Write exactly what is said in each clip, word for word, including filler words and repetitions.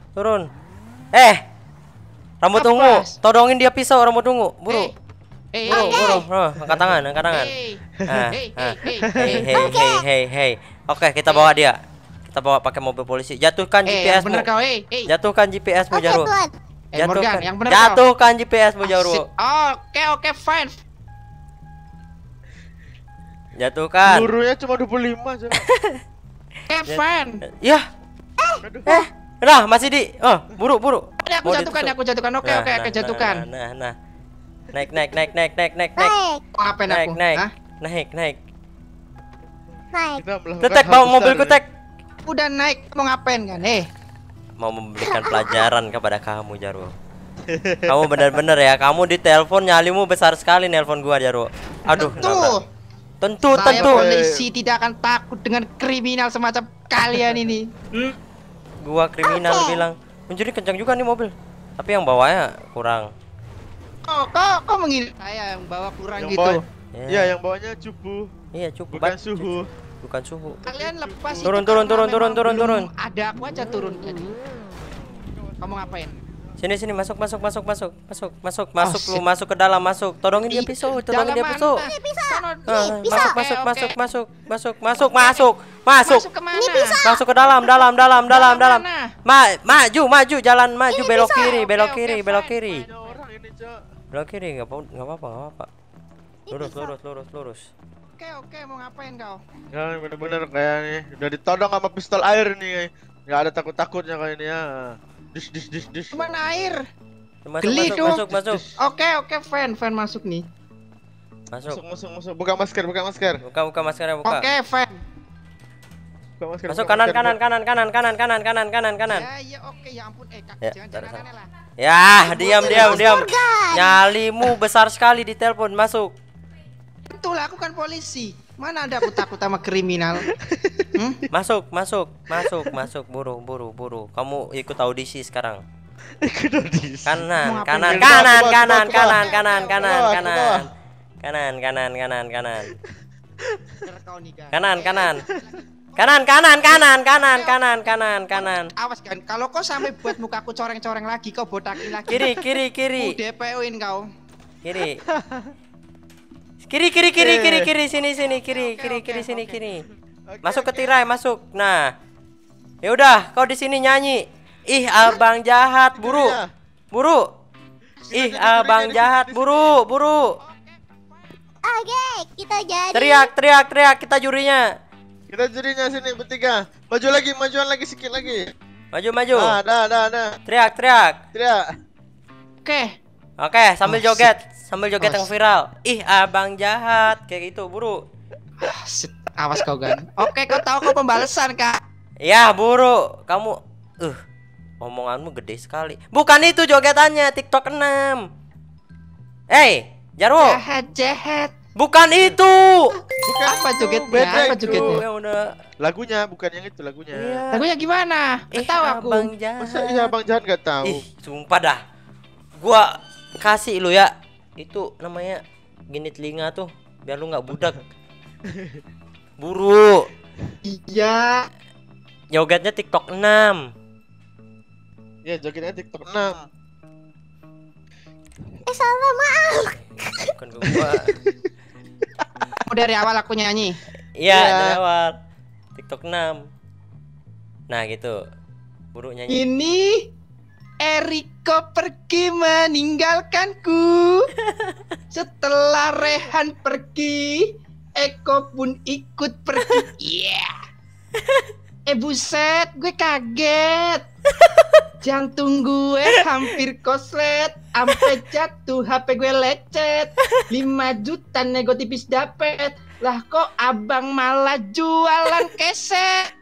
turun. Eh, rambut Apa? ungu, todongin dia pisau rambut ungu, buru. Hei, Buru, hei, buru, buru, angkat tangan, angkat tangan. hei, Ah, hei, ah. hei, Hei, hei. hei, hei, hei, hei. Oke, kita bawa dia. Kita bawa pakai mobil polisi. Jatuhkan Eh, G P S-mu. yang bener kau, hei, hei. Jatuhkan G P S-mu, Oke, Jarwo. Tuan. Eh, Morgan, Jatuhkan, yang bener kau. jatuhkan G P S-mu, Ah, Jarwo. shit. Oke, oke, fine. Jatuhkan. Pelurunya cuma dua puluh lima aja. Oke, fine. Ya, Aduh. eh, nah masih di. Oh, buru, buru. Ini aku Mau jatuhkan, ditusuk. aku jatuhkan. Oke, Nah, oke, nah, oke, nah, jatuhkan. Nah, nah, nah. Naik, naik, naik, naik, naik, naik, naik. Baik. Mau ngapain Naik, aku? naik, Hah? naik, naik. Baik. Kita melakukan Kutek, hal bawa besar mobil ini. kutek. Udah naik, mau ngapain kan? Eh, Mau memberikan pelajaran kepada kamu, Jarwo. Kamu benar-benar ya, kamu di telepon nyalimu besar sekali nelpon gua, Jarwo. Aduh, tentu. nabrak. Tentu, Saya tentu. polisi tidak akan takut dengan kriminal semacam kalian ini. Hmm? Gua kriminal Oke. bilang. Mencuri kencang juga nih mobil. Tapi yang bawanya kurang. Kok, kok, kok mengira saya yang bawa kurang Yang gitu? bawa- Ya. Iya, yang bawanya cupu, Iya, cukup. bukan Bat. suhu. Bukan suhu. Kalian lepas itu Turun, turun, karena turun, memang turun, turun, belum turun. Ada aku aja turun jadi. Kamu ngapain? Sini sini masuk masuk masuk masuk masuk masuk masuk lu shit. masuk ke dalam masuk. Todongin dia Di pisau, todongin dalam dia mana? pisau. Ini bisa. Sono. Ah, Nih, masuk pisau. masuk Oke, masuk oke. masuk masuk masuk masuk masuk Masuk kemana? Ini pisau. masuk ke dalam dalam dalam dalam dalam. mana? Ma maju maju jalan maju belok pisau. kiri Oke, belok oke, kiri fine, belok kiri Banyak orang ini, Cok. belok kiri nggak apa nggak apa nggak apa. Lurus lurus lurus lurus. Oke, oke, mau ngapain kau? Ya, bener-bener kayak nih, udah ditodong sama pistol air nih. Nggak ada takut-takutnya kayak ini ya. Dis dis dis dis. Cuman air. Masuk Geli masuk dong. masuk masuk Oke, oke, fan, fan masuk nih. Masuk masuk. masuk masuk. Buka masker, buka masker. Buka buka maskernya buka. Oke, fan. Buka masker. Masuk buka kanan masker, kanan buka. kanan kanan kanan kanan kanan kanan kanan. Ya, ya, oke, ya ampun, eh, kak, Ya, jangan taruh jangan sana. aneh lah. Ya, diam diam diam. Morgan. Nyalimu besar sekali di telepon. Masuk. Betul, aku kan polisi. Mana ada aku takut sama kriminal? Hmm? Masuk, masuk, masuk, masuk. Buru, buru, buru. Kamu ikut audisi sekarang. Ikut audisi. Kanan, Mau ngapain? kanan, Ke bawah, kanan, ke bawah, kanan, ke bawah. kanan, kanan, Ke kanan, bawah, ke kanan. bawah. Kanan, kanan, kanan, kanan. Bener kau nih, guys. Kanan, Eh, kanan. lagi, lagi. Kanan, kanan, kanan, kanan, kanan, kanan, kanan. Awas kan, kalau kau sampai buat mukaku coreng-coreng lagi, kau botakin lagi. Kiri, kiri, kiri. Ku D P O-in kau. Kiri. Kiri, kiri, kiri, Eh. kiri, kiri, sini, sini, kiri, Oke, kiri, oke, kiri, sini, oke. kiri. Oke, Masuk ke oke. tirai, masuk. Nah. Ya udah, kau di sini nyanyi. Ih, abang jahat, buru. Iya. Buru. Ih, Sini, sini, abang sini, jahat, sini, buru, buru. Oke, kita jadi. Teriak, teriak, teriak, kita jurinya. Kita jadinya sini bertiga. Maju lagi, majuan lagi sedikit lagi. Maju, maju. Ah, dah, dah, dah. Teriak, teriak. Tidak. Oke. Oke, sambil Oh, joget, sambil joget Oh, yang viral. Ih, abang jahat, kayak gitu, buru. Ah, shit. Awas kau kan. Oke, kau tahu kau pembalasan, Kak. Ya, buru. Kamu uh omonganmu gede sekali. Bukan itu jogetannya TikTok enam. Hey, Jarwo. Jahat, jahat. Bukan itu. Bukan Apa itu, jogetnya? beda Apa itu. jogetnya? Yang udah. Lagunya bukan yang itu lagunya. Iya. Lagunya gimana? Ih, Nggak tahu aku. abang jahat. Masa iya Bang Jahat gak tahu? Ih, sumpah dah. Gua kasih lu ya. Itu namanya gini telinga tuh, biar lu nggak budak. Buru. Iya. Jogetnya TikTok enam. Ya jogetnya TikTok enam. Eh, salah, maaf. Bukan ke gua. Mau dari awal aku nyanyi. Iya, Iya. dari awal. TikTok enam. Nah, gitu. Buru nyanyi. Ini Eriko pergi meninggalkanku. Setelah Rehan pergi, Eko pun ikut pergi. Iya. Eh buset, gue kaget. Jantung gue hampir koslet, sampai jatuh H P gue lecet. lima juta nego tipis dapet. Lah kok abang malah jualan keset.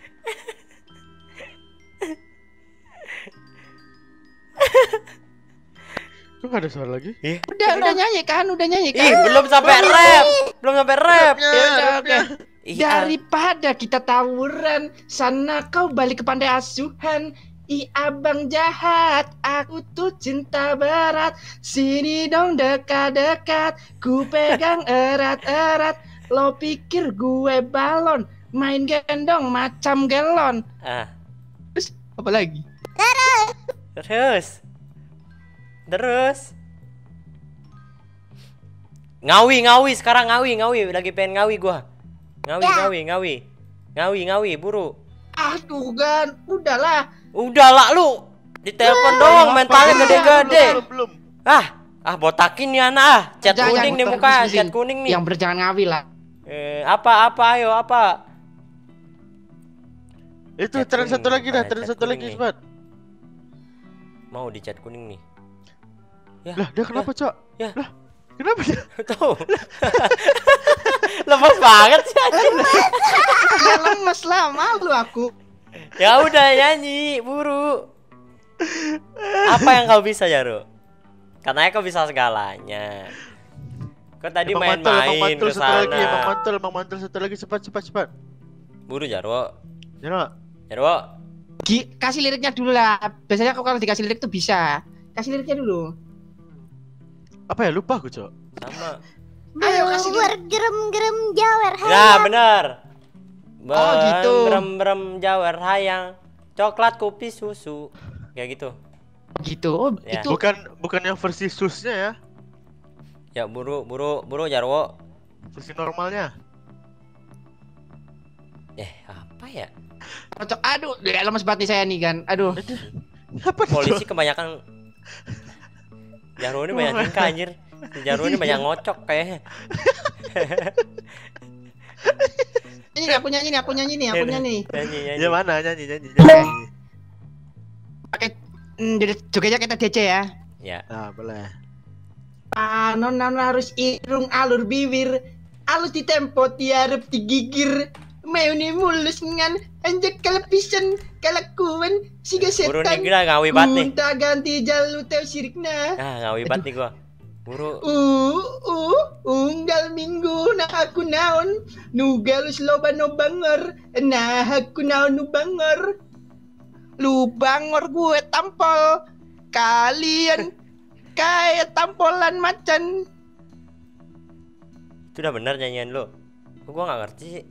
Kok gak ada suara lagi? Ih, Udah, udah nyanyi kan, udah nyanyi kan. ih, belum sampai rap. Belum sampai rap. Rapnya, Ya udah, rapnya. oke. Ih, ah. Daripada kita tawuran, sana kau balik ke pandai asuhan. Ih abang jahat, aku tuh cinta berat. Sini dong dekat-dekat, ku pegang erat-erat. Lo pikir gue balon, main gendong macam gelon. Ah, Terus apa lagi? Dadah, Terus. Terus. Ngawi, ngawi sekarang ngawi, ngawi lagi pengen ngawi gua. Ngawi, Ya. ngawi, ngawi. Ngawi, ngawi, buru. Aduh kan, udahlah. Udah lah lu. Ditelepon doang mentalnya Belum, gede-gede. belum, belum. Ah, ah botakin nih anak ah. Cat Jangan, kuning nih jangan, muka, sini, cat sini. kuning nih. Yang berjangan ngawi lah. Eh, apa apa ayo apa? Itu Cat tren kuning, satu lagi dah, bukan tren cat satu kuning lagi nih. cepat. Mau di cat kuning nih. Ya. Lah, dia kenapa, Cok? Ya. Lah, kenapa dia? Tuh. Lepas banget sih anjing. Ya lemes lah, malu aku. Ya udah nyanyi, buru. Apa yang kau bisa, Jaru? Katanya kau bisa segalanya. Kau tadi Emang mantul, emang main-main mantul ke satu lagi, emang sana. mantul, emang mantul satu lagi, cepat, cepat, cepat. Buru Jarwo. Ya, nak. Jarwo. Gi, kasih liriknya dulu lah. Biasanya aku kalau dikasih lirik tuh bisa. Kasih liriknya dulu. Apa ya, lupa aku, Cok. Sama. Ayo, kasih Bubur gerem-gerem jawer Ya hayang. benar. Oh, gitu. Berem-berem jawer hayang. Coklat kopi susu. Kayak gitu. Gitu. Oh, Ya. itu Bukan, bukan yang versi susnya ya, Ya buru buru buru Jarwo. versi normalnya. Eh apa ya? cocok. Aduh, ya lemes banget nih saya nih kan. Aduh. Apa tuh, Polisi Cok? kebanyakan. Jarwo ini banyak tingkah anjir. Si Jarwo ini banyak ngocok kayaknya. Ini aku nyanyi nih, aku nyanyi nih, aku nyanyi. Nyanyi nyanyi. Ya mana nyanyi nyanyi nyanyi. Pakai mm, jadi jogetnya kita D C ya. Ya. Nah, boleh. Panonan harus irung alur bibir, alus di tempo tiarep digigir. Mau nih mulus ngan anjek kelepisan kelakuan siga Buru nih setan. gila ngawi banget nih. Unta ganti jalu teu sirikna. Ah ngawi banget nih gua. Buru. Uh, uh, unggal minggu nah aku naon nugalus loba no bangor nah aku naon nu bangor lu bangor gue tampol kalian kayak tampolan macan. Itu udah bener nyanyian lu. Kok gua nggak ngerti sih.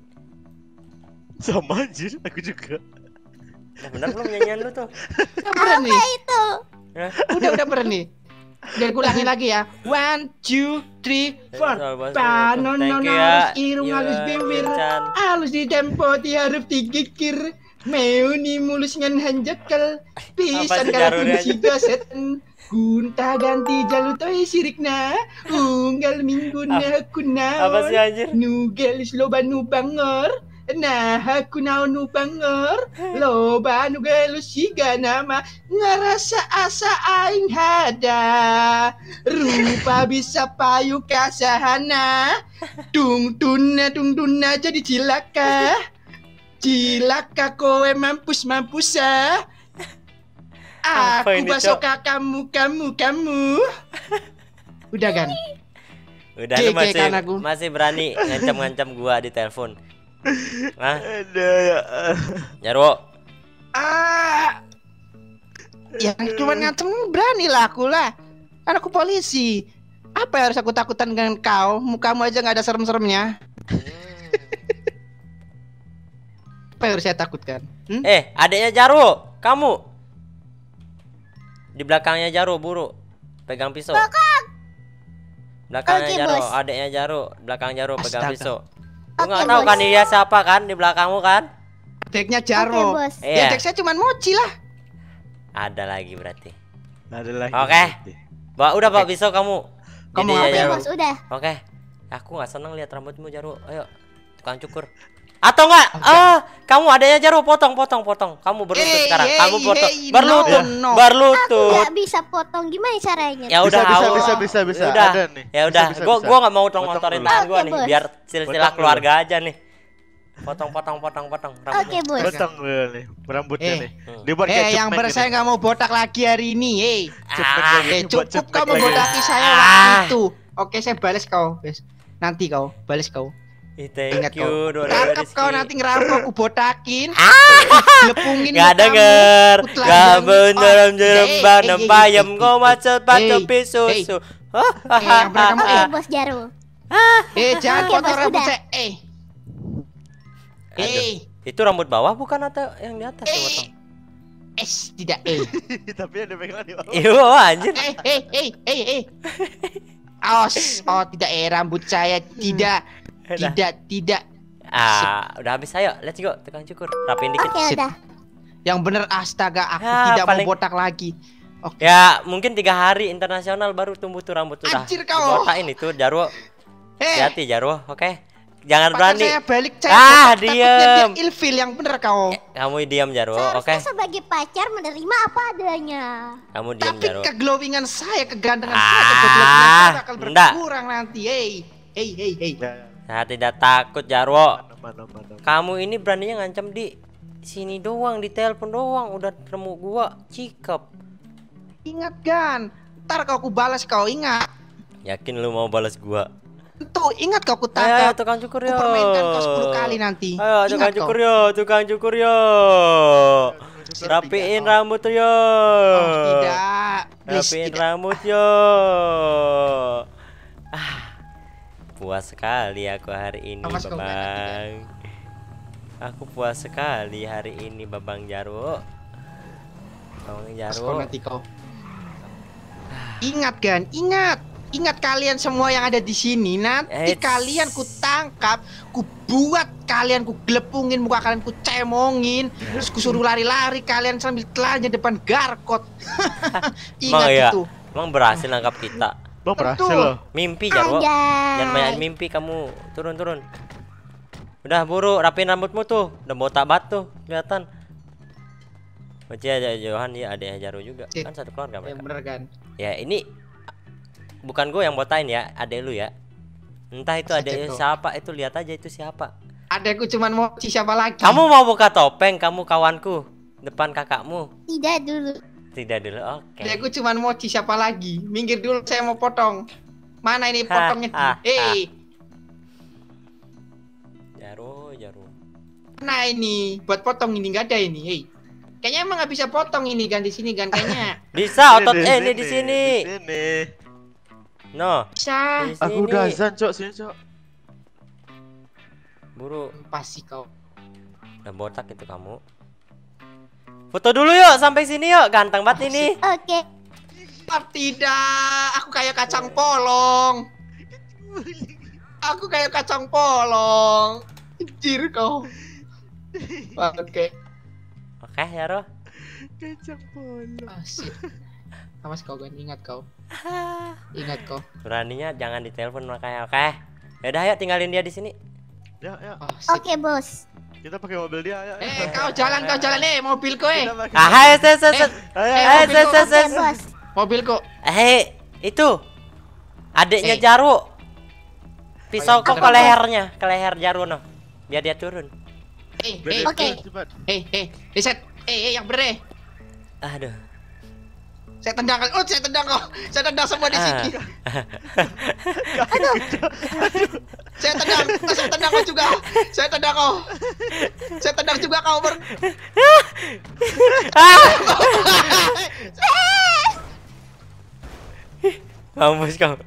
Sama anjir, aku juga. Udah bener belum nyanyian lu tuh? Udah bener nih, Itu. Hah? udah udah bener nih. Biar gue ulangi lagi ya. One, two, three, four. Panon Thank non you halus ya. irung Iya, halus bibir. Chan. Halus di tempo tiarep digigir. Meu ni mulus ngan hanjakal. Pisan sih kalau jarurnya si setan. Gunta ganti jalu toy sirikna. Unggal minggu na aku Apa sih naon. anjir? Nugelis loba nu bangor. Nah aku naon nu bangor. Loba nu gelus siga nama. Ngerasa asa aing hada. Rupa bisa payu kasahana. Dung tuna dung tuna jadi cilaka. Cilaka kowe mampus mampus ah. Apa Aku ini, basoka kamu kamu kamu. Udah kan? Udah lu Gege masih kan aku. masih berani ngancam-ngancam gua di telepon. Hah? Ada ya. Jarwo. Ah. Yang cuma ngancem berani lah aku lah. Kan aku polisi. Apa yang harus aku takutan dengan kau? Mukamu aja nggak ada serem-seremnya. Apa yang harus saya takutkan? Hmm? Eh, adiknya Jarwo, kamu. Di belakangnya Jarwo, buru. Pegang pisau. Belakangnya Oke, Jarwo, bos. adiknya Jarwo, belakang Jarwo pegang Astaga. pisau. Lu Oke, nggak tahu bos. kan dia siapa kan di belakangmu kan? Deknya Oke, Jarwo. bos. Ya Iya. dek saya cuma mochi lah. Ada lagi berarti. Ada lagi. Oke. Bawa udah bawa pisau kamu. Kamu Jadi ya, ngapain, Oke, Jarwo. bos, udah. Oke. Aku nggak seneng lihat rambutmu Jarwo. Ayo, tukang cukur. Atau enggak? Ah, kamu adanya Jarwo potong, potong, potong. Kamu berlutut Hey, sekarang. hey, Kamu potong. hey, Berlutut. no, no. Berlutut. Nggak bisa potong, gimana caranya? Ya udah, Bisa, bisa, aku- bisa, bisa, bisa. Ya udah. Ada nih. Ya Bisa, udah, bisa, gua bisa. gua nggak mau Potong ngomong-ngomongin dulu. tangan gua Oke, nih, bos. biar silsilah Potong keluarga aja nih. Potong, potong, potong, potong. Oke, rambutnya. bos. Potong dulu nih, rambutnya Eh. nih. Hmm. Dibuat kayak Eh, yang cepmek bersaya ini. nggak mau botak lagi hari ini, eh. Cepmek Ah, lagi, Eh, buat cukup cepmek kau lagi. membodaki saya Ah. waktu itu. Oke, saya balas kau, guys. Nanti kau, balas kau. Ih, thank Ingat you, kau. Dora Tangkap Rizky. kau nanti ngerampok, aku botakin. Lepungin Gak mukamu, denger, ku gak telanjangi. bener Oh, jerem eh, banem eh, eh, bayam eh, kau eh, macet eh, patepi eh, susu. eh, yang bener kamu, Oke, eh. bos Jarwo. Eh, jangan Oke, potong bos, rambut udah. saya, eh. Aduh. Eh, Itu rambut bawah bukan atau yang di atas yang eh. potong? S tidak E. Tapi yang dipegang di bawah. Iyo anjir. Eh eh eh eh eh. Os, oh tidak eh rambut saya tidak Udah. tidak tidak. Ah, udah habis, ayo, let's go, tukang cukur. Rapiin dikit. Oke Sip. udah. Yang bener astaga aku Ya, tidak paling- mau botak lagi. Oke. Ya, mungkin tiga hari internasional baru tumbuh tuh rambut udah. Anjir kau. Botain itu Jarwo. Eh, Hati-hati Jarwo, oke? Jangan pacar berani. saya balik saya Ah, botak, takutnya diem. dia ilfil yang bener kau. Eh, kamu diam Jarwo, oke? Seharusnya sebagai pacar menerima apa adanya. Kamu diam Tapi Jarwo. keglowingan saya, kegantengan Ah, saya, keglowingan saya bakal enggak. berkurang nanti. Hey, hey, hey, hey. Ya, ya. Saya tidak takut Jarwo. Mana, mana, mana. Kamu ini beraninya ngancam di sini doang, di telepon doang, udah ketemu gua, cikep. Ingat kan, ntar kau aku balas kau ingat. Yakin lu mau balas gua? Tuh ingat kau aku Ayo, ayo tangkap. tukang cukur Aku yo. permainkan kau sepuluh kali nanti. Ayo tukang Ingat kau. cukur yo, tukang cukur yo. Rapiin rambut yo. Oh tidak. Please, Rapiin tidak. rambut yo. Ah, puas sekali aku hari ini, Awas kau, Babang. Aku puas sekali hari ini, Babang Jarwo. Babang Mas, kau Jarwo. nanti kau. Ingat kan, ingat. Ingat kalian semua yang ada di sini. Nanti Eits. kalian ku tangkap, ku buat kalian, ku gelepungin muka kalian, ku cemongin, terus ku suruh lari-lari kalian sambil telanjang depan garkot. Emang Ingat iya? itu. Emang berhasil nangkap kita? Bang berhasil Betul. loh. Mimpi Jarwo. Jangan banyak Anjay. mimpi kamu. Turun turun. Udah buru rapiin rambutmu tuh. Udah botak banget tuh kelihatan. Baca aja Johan ya, adanya Jarwo juga. Sip. Kan satu keluarga Yang mereka. bener kan. Ya ini bukan gue yang botain ya, adek lu ya. Entah itu Masa adek ceko? siapa, itu lihat aja itu siapa. Adekku cuman mau si siapa lagi? Kamu mau buka topeng, kamu kawanku depan kakakmu. Tidak dulu. Tidak dulu, oke. Adekku cuman mau si siapa lagi? Minggir dulu, saya mau potong. Mana ini Ha, potongnya? ha, Eh, Jarwo, Jarwo. nah ini buat potong ini nggak ada ini. Hei, kayaknya emang nggak bisa potong ini kan di sini kan kayaknya. Bisa otot eh ini di sini. Di sini. No, Bisa. di sini. Aku udah azan, Cok, sini, Cok. Buru. Pasti kau. Udah botak itu kamu. Foto dulu yuk sampai sini yuk, ganteng banget ini. Oke. Ah, tidak, aku kayak kacang polong. Aku kayak kacang polong. Anjir kau. Oke. Oke, Jarwo. Kacang polong. Asik. Awas kau kan, ingat kau. Ingat kau. Beraninya jangan ditelepon makanya, oke? Ya udah ayo tinggalin dia di sini. Ya, ya. Oh, sip. Oke bos. Kita pakai mobil dia, ya. Eh, kau jalan, kau jalan eh, mobilku eh. Kita pakai- Ah, hai, set, set, set. Ayo, eh, Eh, mobil set, gua, set, Oke set. bos. Mobilku. Eh, itu adiknya Eh. Jarwo. Pisau yang kok ke bener, lehernya, ke leher Jarwo no. Biar dia turun. Eh, Bener, eh, Oke. eh, cepat. eh, eh, reset. Eh, eh, yang bener. eh. Aduh. Saya tendang kali. Oh, saya tendang kau. Saya tendang semua di sini. Ah. Saya tendang, oh, saya tendang kau juga. Saya tendang kau. Saya tendang juga kau ber. Ah! Mampus kau.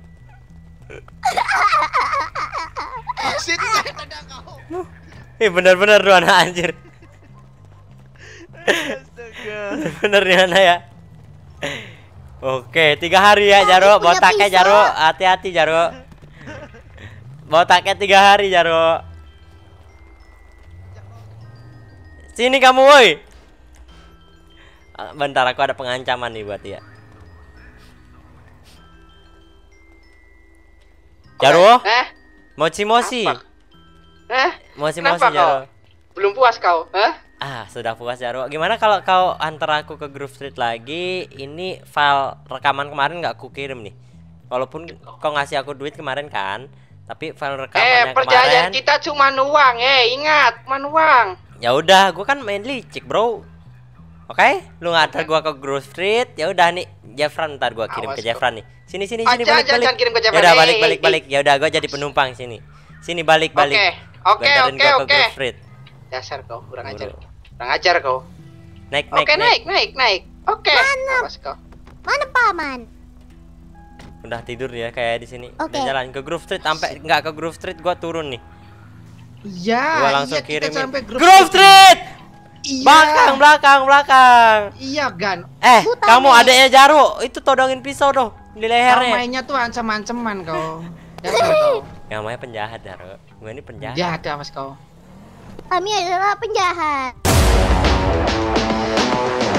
Sini saya tendang kau. Eh benar-benar lu anak anjir. Astaga. Bener nih anak ya. Oke, tiga hari ya Jarwo, punya botaknya pisau. Jarwo, hati-hati Jarwo. Botaknya tiga hari Jarwo. Sini kamu woi. Ah, bentar aku ada pengancaman nih buat dia. Jarwo, Eh, mochi-mochi. Apa? eh, Mochi-mochi Kenapa Jarwo. belum puas kau? Hah? Ah, sudah puas Jarwo. Gimana kalau kau antar aku ke Groove Street lagi? Ini file rekaman kemarin nggak aku kirim nih. Walaupun kau ngasih aku duit kemarin kan, tapi file Eh, rekamannya perjanjian kemarin. kita cuma uang. Eh, ingat, cuma uang. Ya udah, gua kan main licik, Bro. Oke, lu ngantar gua ke Groove Street. Ya udah nih, Jeffran ntar gua kirim Awas ke kau. Jeffran nih. Sini sini Ah, sini jangan, balik jangan, balik. jangan kirim ke Ya Jeffran. udah Eh, balik eh, balik eh. balik. Ya udah gua jadi penumpang sini. Sini balik balik. Oke, oke, Gua antarin oke, gua ke oke. Groove Street. Dasar kau, kurang Buru. ajar. Kurang ajar kau. Naik naik Oke, naik, naik, naik. Oke. Awas kau. Mana paman? Udah tidur ya kayak di sini. Oke. Udah jalan ke Groove Street sampai nggak ke Groove Street gua turun nih. Iya, Gua langsung iya, kirim. kita sampai grup Groove Street. Iya. Belakang, belakang, belakang. Iya, Gan. Eh, Aku tahu kamu nih. adeknya Jaro, itu todongin pisau doh di Kau lehernya. mainnya tuh ancam-ancaman kau. Dasar kau. Yang namanya penjahat, Jaro. Gue ini penjahat. Jahat awas kau. Kami adalah penjahat.